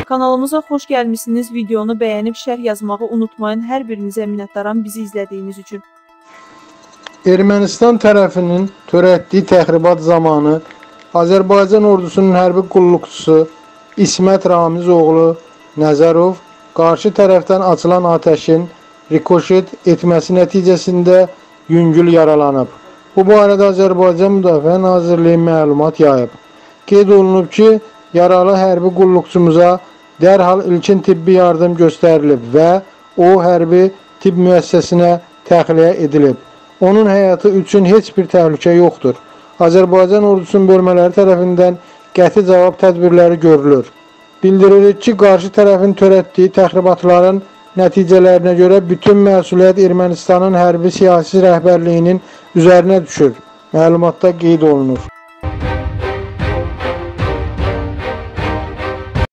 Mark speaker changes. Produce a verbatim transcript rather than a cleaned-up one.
Speaker 1: Kanalımıza xoş gəlmişsiniz. Videonu bəyənib şərh yazmağı unutmayın. Hər birinizə minnətdaram bizi izlədiyiniz üçün.
Speaker 2: Ermənistan tərəfinin törətdiyi təxribat zamanı Azərbaycan ordusunun hərbi qulluqçusu İsmət Ramiz oğlu Nəzərov qarşı tərəfdən açılan atəşin rikoşet etməsi nəticəsində yüngül yaralanıb. Bu barədə Azərbaycan Müdafiə Nazirliyi məlumat yayıb. Qeyd olunub ki, yaralı hərbi qulluqçumuza dərhal ilkin tibbi yardım göstərilib və o hərbi tibb müəssisəsinə təxliyə edilib. Onun həyatı üçün heç bir təhlükə yoxdur. Azərbaycan ordusunun bölmələri tərəfindən qəti cavab tədbirləri görülür. Bildirilir ki, qarşı tərəfin törətdiyi təxribatların nəticələrinə görə bütün məsuliyyət Ermənistanın hərbi siyasi rəhbərliyinin üzərinə düşür. Məlumatda qeyd olunur.